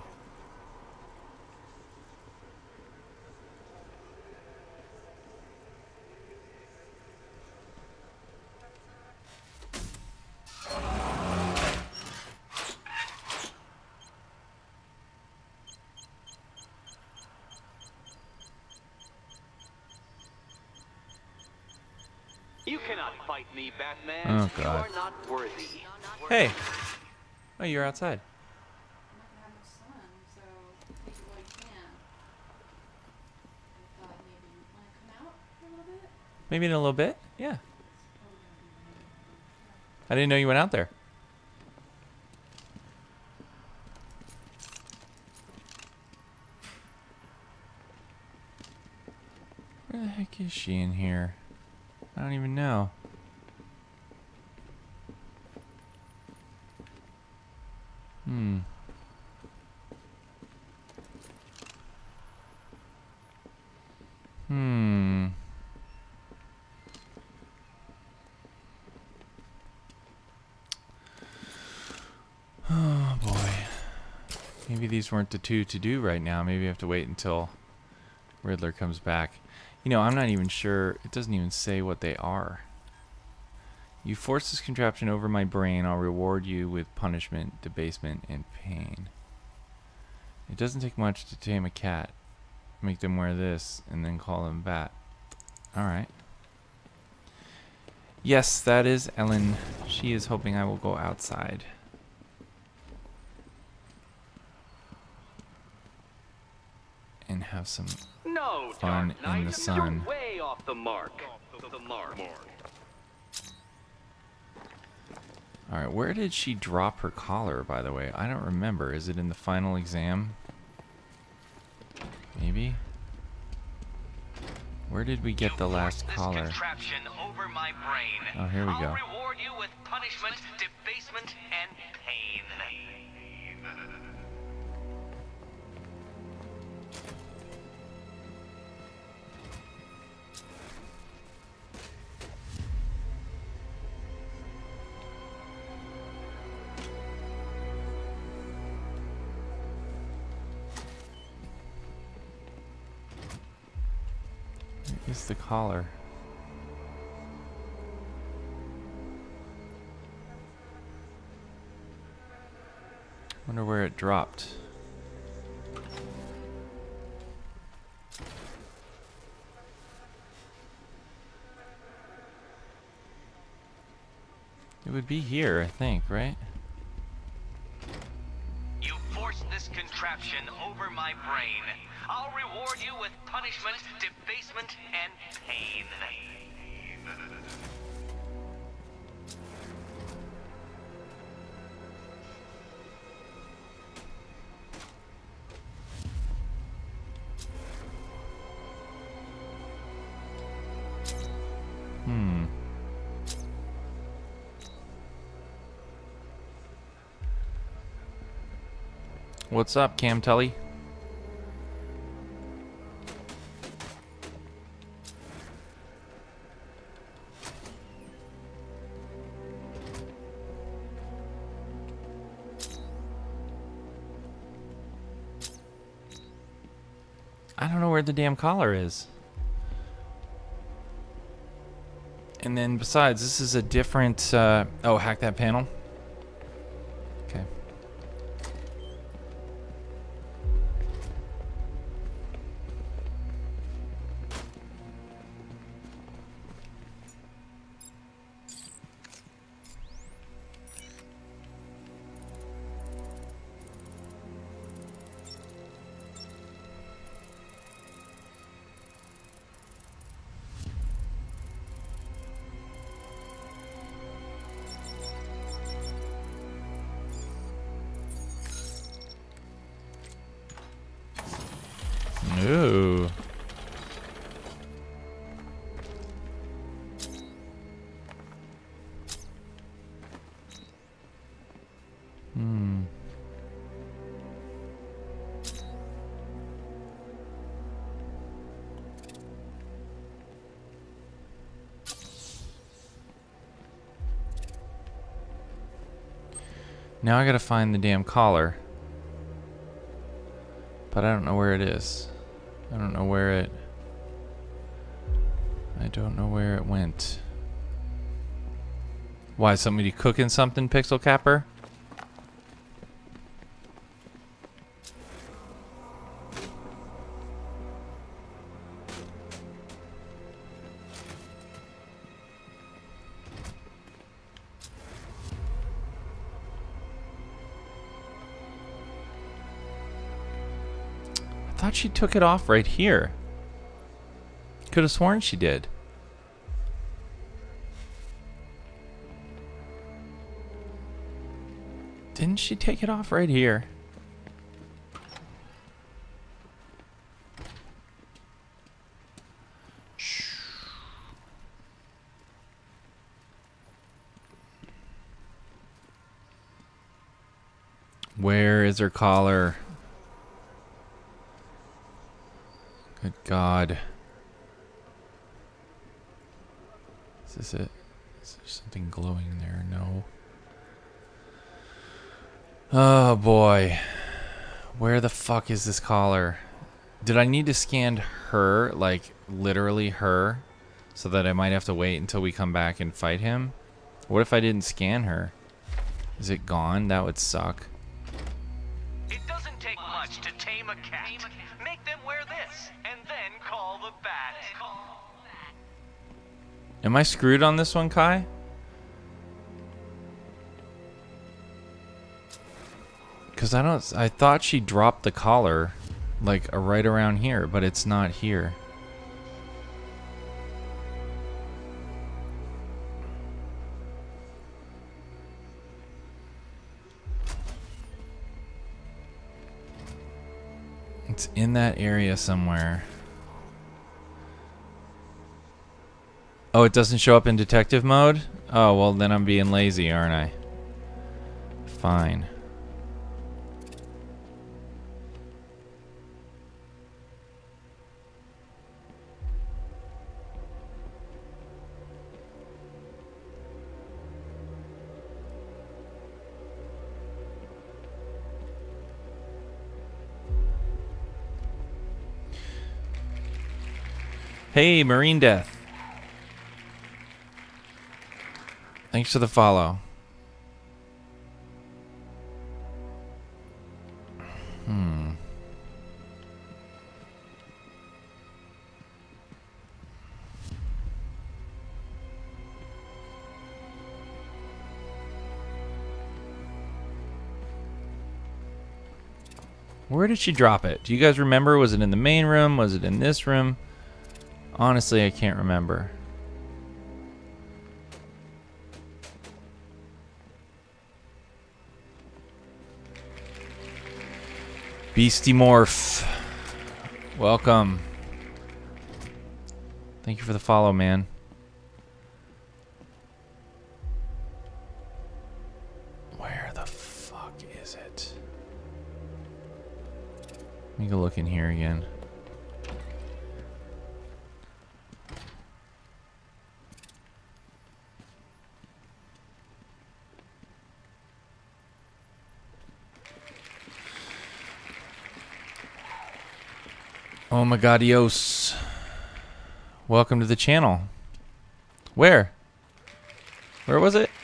You cannot fight me, Batman. Oh, God. You are not worthy. Hey! Oh, you're outside. I'm not gonna have no sun, so take it while you can. I thought maybe you want to come out for a little bit? Maybe in a little bit? Yeah. I didn't know you went out there. Where the heck is she in here? I don't even know. Hmm. Hmm. Oh boy. Maybe these weren't the two to do right now. Maybe I have to wait until Riddler comes back. You know, I'm not even sure. It doesn't even say what they are. You force this contraption over my brain. I'll reward you with punishment, debasement, and pain. It doesn't take much to tame a cat. Make them wear this, and then call them Bat. Alright. Yes, that is Ellen. She is hoping I will go outside. And have some No, fun Dark Knight, in the sun. You're way off the mark. The mark. Alright, where did she drop her collar, by the way? I don't remember. Is it in the final exam? Maybe? Where did we get the last This collar? contraption over my brain. Oh, here we I'll go. reward you with punishment, debasement, and pain. Where is the collar? Wonder where it dropped. It would be here, I think, right? You forced this contraption over my brain. I'll reward you with punishment, debasement, and pain. What's up, Cam Tully? I don't know where the damn collar is. And then besides, this is a different, uh, oh, hack that panel. Okay. Ooh. Hmm. Now I gotta find the damn collar. But I don't know where it is. I don't know where it... I don't know where it went. Why, somebody cooking something, Pixel Capper? I thought she took it off right here. Could have sworn she did. Didn't she take it off right here? Shh. Where is her collar? Good God. Is this it? Is there something glowing there? No. Oh boy. Where the fuck is this collar? Did I need to scan her, like literally her, so that I might have to wait until we come back and fight him? What if I didn't scan her? Is it gone? That would suck. It doesn't take much to tame a cat. Make them wear this, and then call the bat. Am I screwed on this one, Kai? Because I don't... I thought she dropped the collar, like, uh, right around here, but it's not here. It's in that area somewhere. Oh, it doesn't show up in detective mode? Oh, well, then I'm being lazy, aren't I? Fine. Hey, Marine Death. Thanks for the follow. Hmm. Where did she drop it? Do you guys remember? Was it in the main room? Was it in this room? Honestly, I can't remember. Beastie Morph. Welcome. Thank you for the follow, man. Where the fuck is it? Let me go look in here again. Oh my god, Dios. Welcome to the channel. Where? Where was it?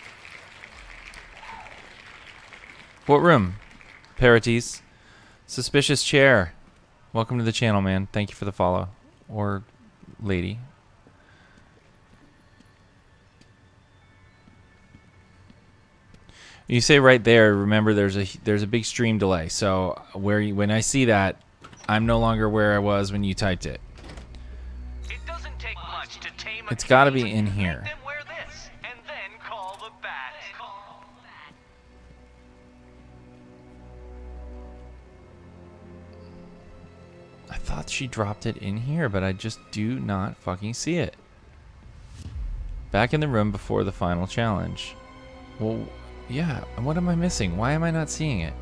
What room? Paraties. Suspicious chair. Welcome to the channel, man. Thank you for the follow. Or lady. You say right there, remember there's a there's a big stream delay. So where you, when I see that, I'm no longer where I was when you typed it. It doesn't take much to tame a It's got to king. be in here. Make them wear this, and then call the bat. I thought she dropped it in here, but I just do not fucking see it. Back in the room before the final challenge. Well, yeah, what am I missing? Why am I not seeing it?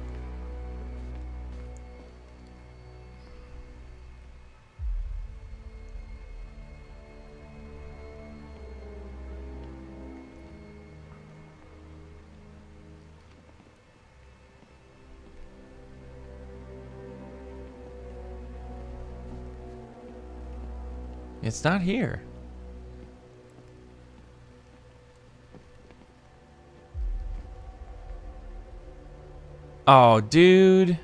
It's not here. Oh, dude.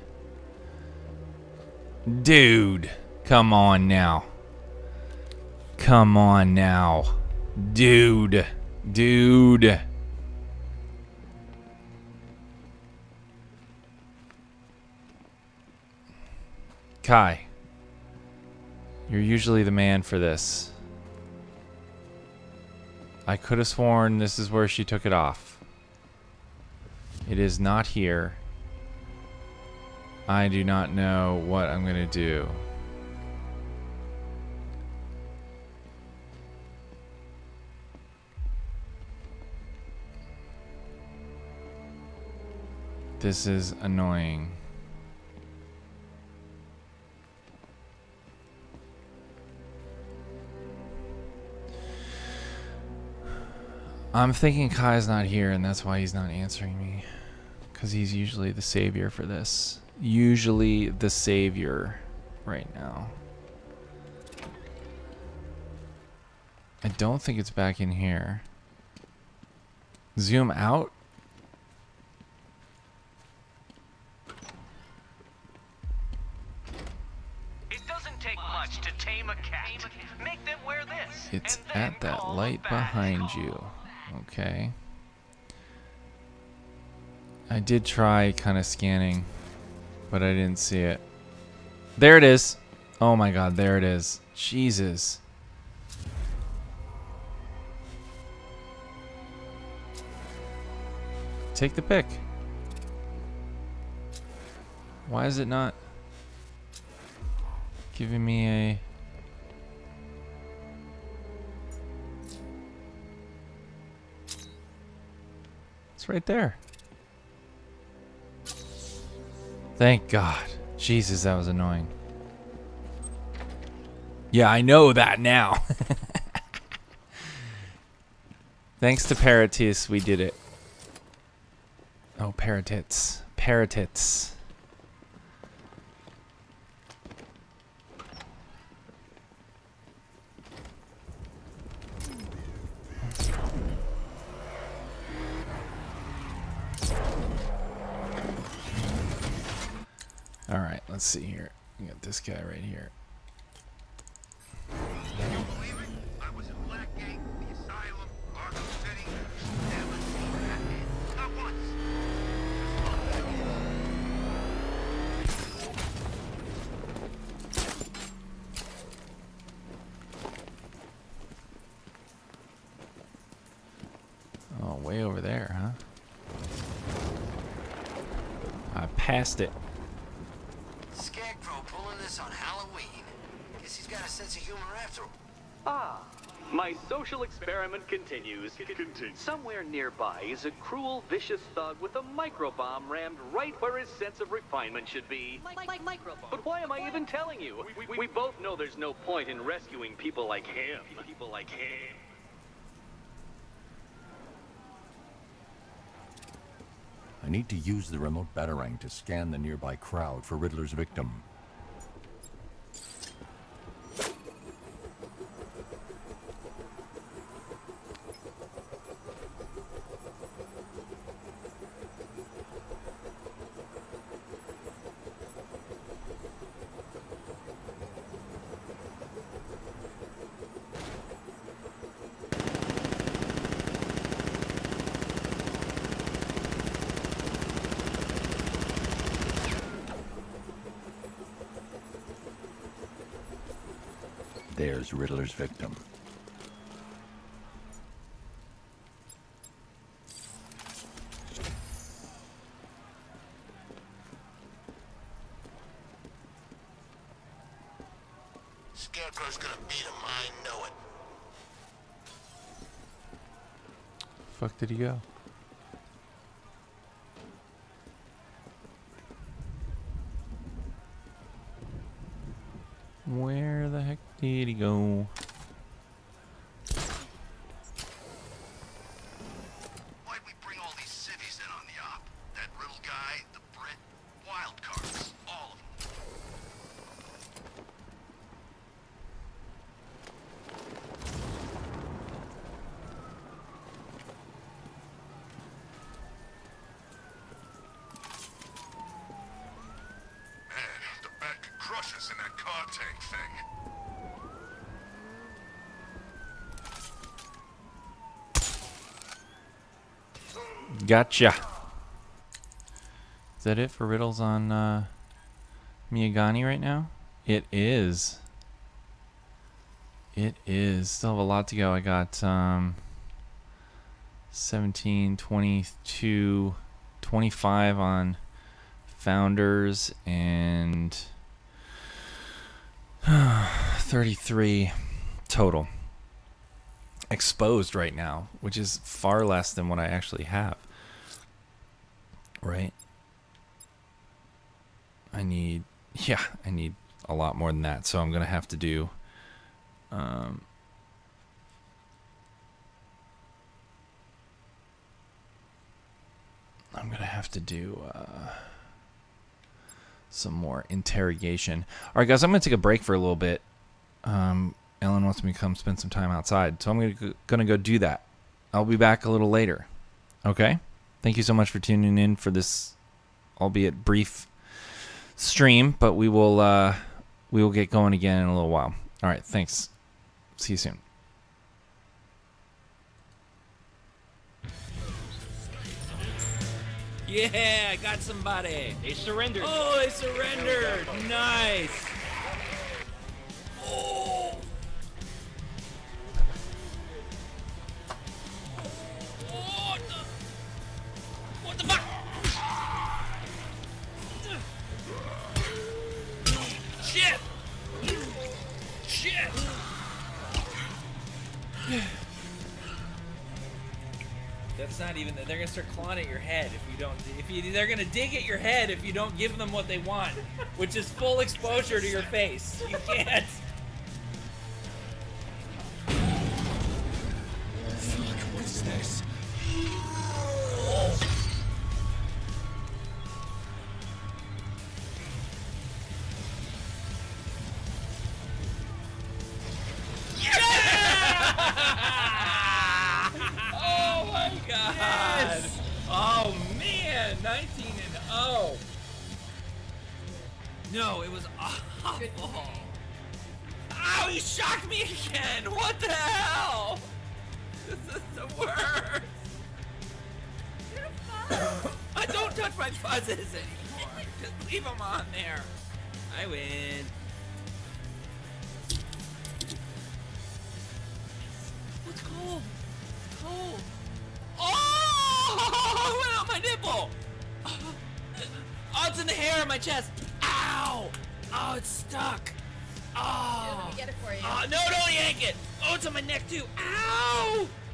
Dude. Come on now. Come on now. Dude. Dude. Kai. You're usually the man for this. I could have sworn this is where she took it off. It is not here. I do not know what I'm gonna do. This is annoying. I'm thinking Kai's not here, and that's why he's not answering me. Because he's usually the savior for this. Usually the savior right now. I don't think it's back in here. Zoom out? It doesn't take much to tame a cat. Make them wear this. It's and then at that call light the bat. behind you. Okay. I did try kind of scanning, but I didn't see it. There it is. Oh my god, there it is. Jesus. Take the pick. Why is it not giving me a... It's right there. Thank God. Jesus, that was annoying. Yeah, I know that now. Thanks to Paratis, we did it. Oh, Paratits. Paratits. All right, let's see here. We got this guy right here. Can you believe it? I was in Blackgate, the Asylum, Arkham City. Never seen Batman. Not once. Oh, way over there, huh? I passed it. Scarecrow pulling this on Halloween. Guess he's got a sense of humor after all. Ah, My social experiment continues. Somewhere nearby is a cruel, vicious thug with a microbomb rammed right where his sense of refinement should be. But why am I even telling you? We, we, we both know there's no point in rescuing people like him. People like him. I need to use the remote batarang to scan the nearby crowd for Riddler's victim. There's Riddler's victim. Scarecrow's gonna beat him, I know it. Fuck did he go? Where the heck did he go? Why'd we bring all these civvies in on the op? That Riddle guy, the Brit, wild cards, all of them. Man, the bat could crush us in that car tank thing. Gotcha. Is that it for riddles on uh, Miyagani right now? It is. It is. Still have a lot to go. I got um, seventeen, twenty-two, twenty-five on Founders and thirty-three total exposed right now, which is far less than what I actually have. Right? I need, yeah, I need a lot more than that. So I'm going to have to do, um, I'm going to have to do, uh, some more interrogation. All right, guys, I'm going to take a break for a little bit. Um, Ellen wants me to come spend some time outside, so I'm going to going to go do that. I'll be back a little later. Okay? Thank you so much for tuning in for this, albeit brief stream, but we will uh, we will get going again in a little while. All right, thanks. See you soon. Yeah, I got somebody. They surrendered. Oh, they surrendered. Nice. Oh. What the? What the fuck? Shit. Shit. That's not even. They're gonna start clawing at your head if you don't. If you, they're gonna dig at your head if you don't give them what they want, which is full exposure to your face. You can't. Fuck, what is this? Oh my god! Yes. Oh man, nineteen and oh. No, it was awful. Ow, he shocked me again! What the hell? This is the worst. I don't touch my fuzzes anymore. Just leave them on there. I win. What's cold? It's cold. Oh! It went out my nipple! Oh, it's in the hair on my chest. Ow! Oh, it's stuck. Oh! Let me get it for you. Oh, no, don't yank it! Oh, it's on my neck, too. Ow!